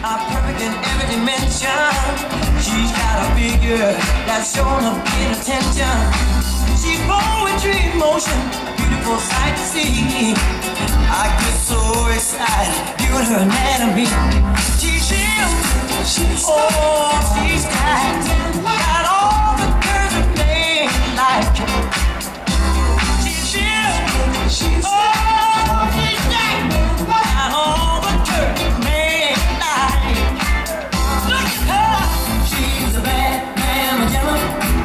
perfect in every dimension. She's got a figure that's showing up in attention. She's poetry in motion, beautiful sight to see. I get so excited viewing her anatomy. She's ill, oh, she's got all the curves a man like. She's ill, oh, she's got all the curves a man like. Look at her, she's a bad mamma jamma,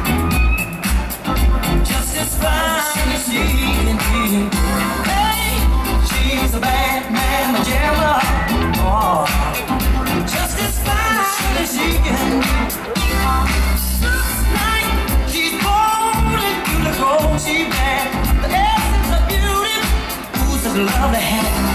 just as fine as she can be. Hey, she's a bad mamma jamma, oh, just as fine as she can be. Looks like she's bold and beautiful, she's bad, the essence of beauty, who's the love to have.